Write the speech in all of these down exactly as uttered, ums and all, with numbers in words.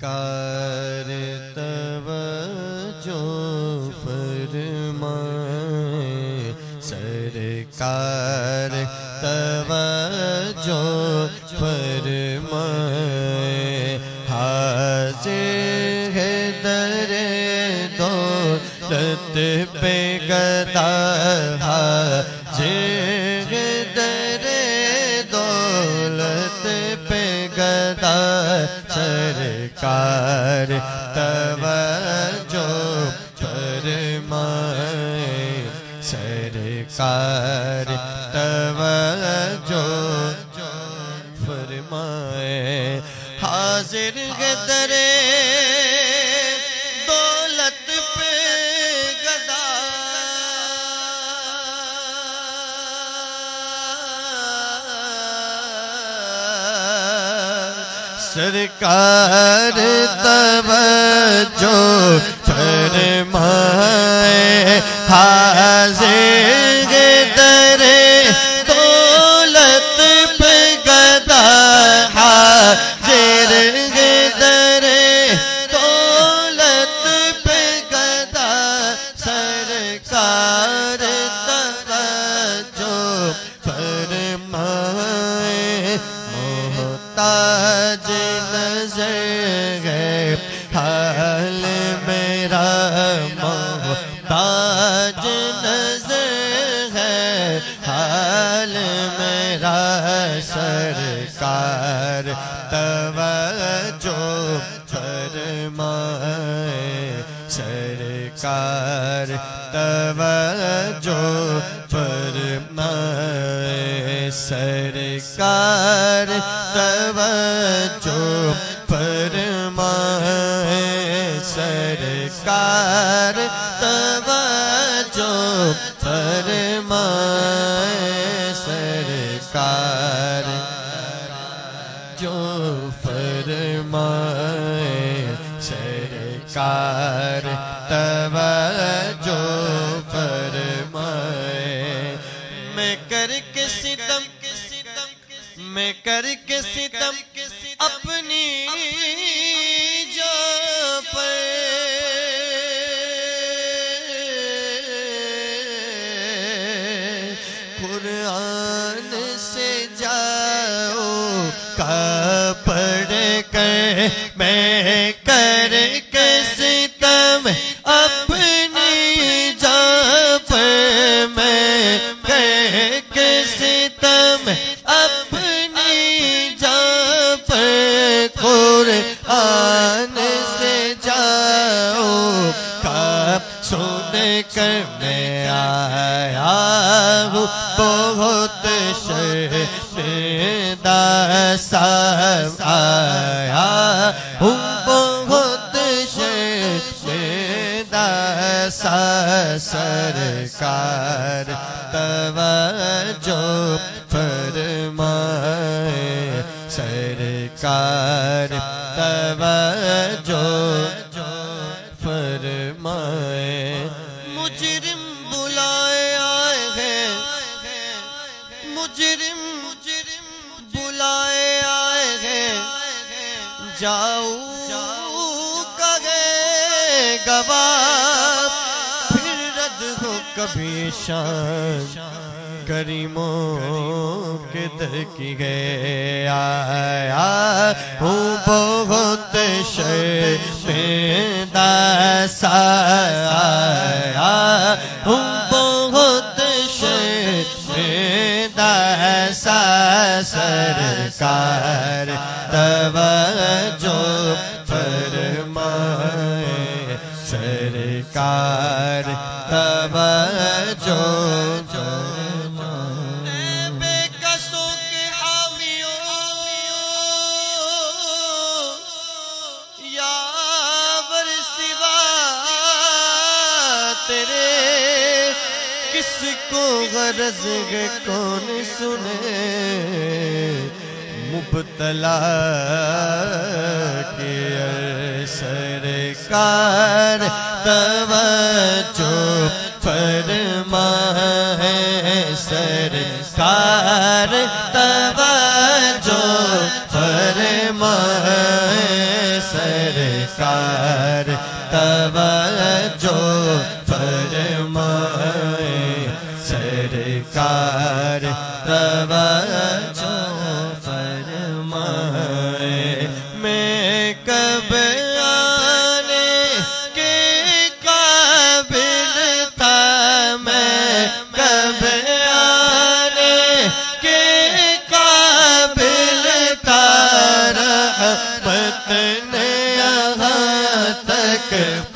سرکار توجہ فرمائے سرکار توجہ فرمائے حاضر ہے در دولت پہ گدا حاضر ہے در دولت پہ گدا سرکار توجہ فرمائے سرکار توجہ فرمائے حاضر ہے در دولت پہ گدا سرکار توجہ فرمائے حاضر ہے در دولت پہ گدا حاضر ہے در دولت پہ گدا سرکار توجہ فرمائے محتاج نظر ہے حال میرا محتاج نظر ہے حال میرا سرکار توجہ فرمائے سرکار توجہ فرمائے سرکار توجہ فرمائے سرکار توجہ فرمائے سرکار جو فرمائے سرکار توجہ فرمائے میں کر کے ستم میں کر کے ستم اپنی جان پر قرآن سے جاؤ کا پڑھ کر میں کر کے ستم اپنی جان پر میں کر کے ستم اپنی جان پر قرآن سے جاؤ کا سن کر میں آیا ہوں بہت شرمندہ سا آیا ہوں بہت شرمندہ سا سرکار توجہ فرمائے سرکار توجہ فرمائے مجرم بلائے آئے ہیں مجرم بلائے آئے ہیں جاؤ کہے گواہ پھر رد ہو کبھی شان کریموں کے در کی گئے آیا ہوں بہت شرمندہ سا آیا ہوں بہت شرمندہ سا سرکار توجہ فرمائے سرکار توجہ کس کو غرض ہے کون سنے مبتلا کے سرکار توجہ فرمائے سرکار توجہ فرمائے سرکار سرکار توجہ فرمائے سرکار توجہ فرمائے میں کب آنے کے قابل تھا میں کب آنے کے قابل تھا رحمت نے یہاں تک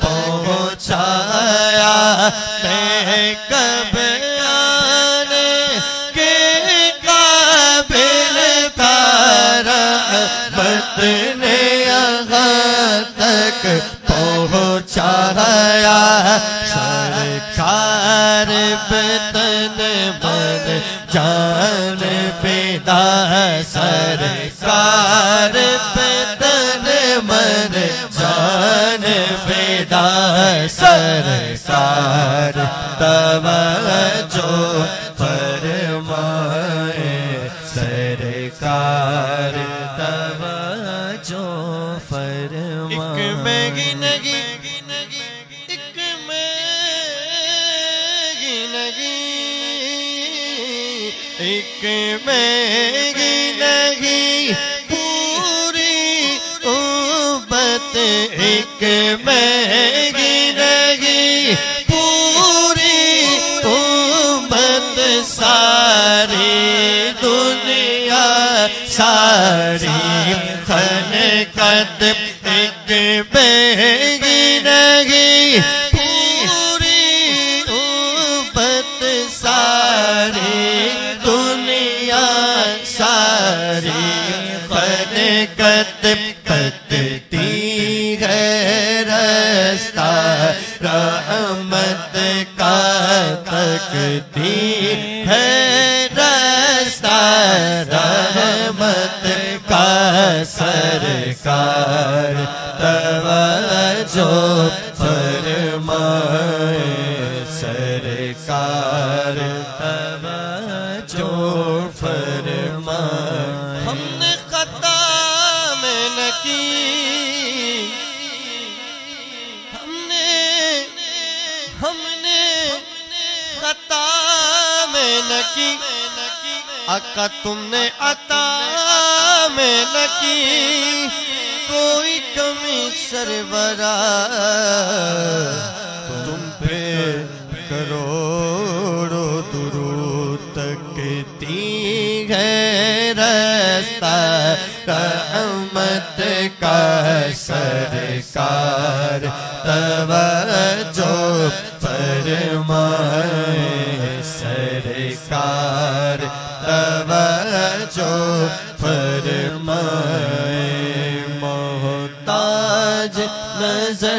پہنچایا میں کب آنے کے قابل تھا رحمت نے یہاں تک پہنچایا سرکار بتن من جان پیدا سرکار بتن من جان پیدا سرکار توجہ فرمائے سرکار توجہ فرمائے ایک میں گنگی ایک میں گنگی ایک میں گنگی پوری امت ایک میں گنگی پوری امت ساری دنیا ساری خلقت ایک میں گنگی پوری امت ساری دنیا ساری خلقت کتتی ہے رستہ رحمت کا تکتی ہے رستہ رحمت کا سرکار توجہ فرمائے سرکار توجہ فرمائے ہم نے خطا میں نہ کی ہم نے ہم نے خطا میں نہ کی آقا تم نے عطا میں نہ کی کوئی کمی سرورا تم پہ کروڑوں درود تکتی ہے رستہ رحمت کا سرکار توجہ فرمائے سرکار توجہ فرمائے محتاج نظر